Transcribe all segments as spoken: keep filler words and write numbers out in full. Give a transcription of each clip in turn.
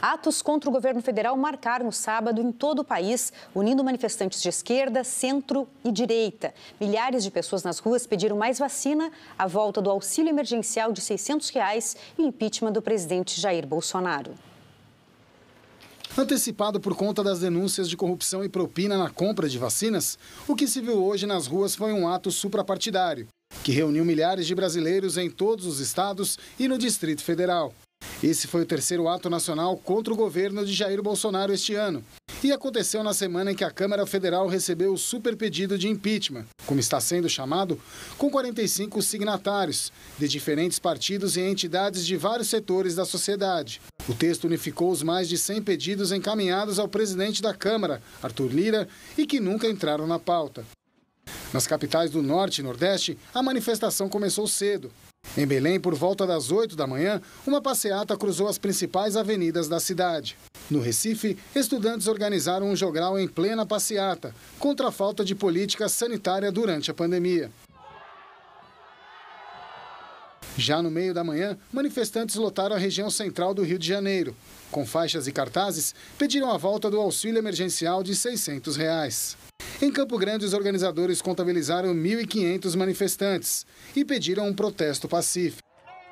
Atos contra o governo federal marcaram o sábado em todo o país, unindo manifestantes de esquerda, centro e direita. Milhares de pessoas nas ruas pediram mais vacina, a volta do auxílio emergencial de seiscentos reais e o impeachment do presidente Jair Bolsonaro. Antecipado por conta das denúncias de corrupção e propina na compra de vacinas, o que se viu hoje nas ruas foi um ato suprapartidário, que reuniu milhares de brasileiros em todos os estados e no Distrito Federal. Esse foi o terceiro ato nacional contra o governo de Jair Bolsonaro este ano. E aconteceu na semana em que a Câmara Federal recebeu o super pedido de impeachment, como está sendo chamado, com quarenta e cinco signatários, de diferentes partidos e entidades de vários setores da sociedade. O texto unificou os mais de cem pedidos encaminhados ao presidente da Câmara, Arthur Lira, e que nunca entraram na pauta. Nas capitais do Norte e Nordeste, a manifestação começou cedo. Em Belém, por volta das oito da manhã, uma passeata cruzou as principais avenidas da cidade. No Recife, estudantes organizaram um jogral em plena passeata, contra a falta de política sanitária durante a pandemia. Já no meio da manhã, manifestantes lotaram a região central do Rio de Janeiro. Com faixas e cartazes, pediram a volta do auxílio emergencial de seiscentos reais. Em Campo Grande, os organizadores contabilizaram mil e quinhentos manifestantes e pediram um protesto pacífico.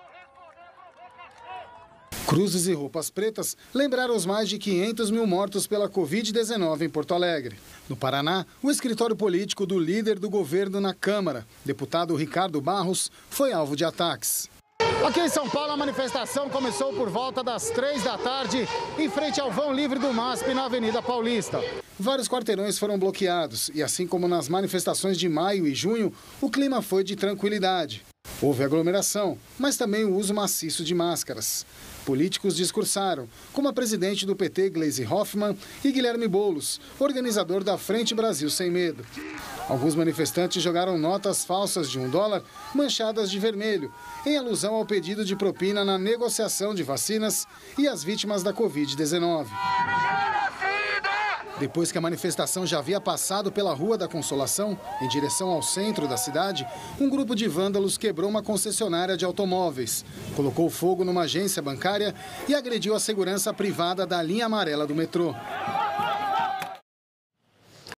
Cruzes e roupas pretas lembraram os mais de quinhentos mil mortos pela covid dezenove em Porto Alegre. No Paraná, o escritório político do líder do governo na Câmara, deputado Ricardo Barros, foi alvo de ataques. Aqui em São Paulo, a manifestação começou por volta das três da tarde, em frente ao vão livre do M A S P, na Avenida Paulista. Vários quarteirões foram bloqueados e, assim como nas manifestações de maio e junho, o clima foi de tranquilidade. Houve aglomeração, mas também o uso maciço de máscaras. Políticos discursaram, como a presidente do P T, Gleisi Hoffmann, e Guilherme Boulos, organizador da Frente Brasil Sem Medo. Alguns manifestantes jogaram notas falsas de um dólar manchadas de vermelho, em alusão ao pedido de propina na negociação de vacinas e às vítimas da covid dezenove. Depois que a manifestação já havia passado pela Rua da Consolação, em direção ao centro da cidade, um grupo de vândalos quebrou uma concessionária de automóveis, colocou fogo numa agência bancária e agrediu a segurança privada da linha amarela do metrô.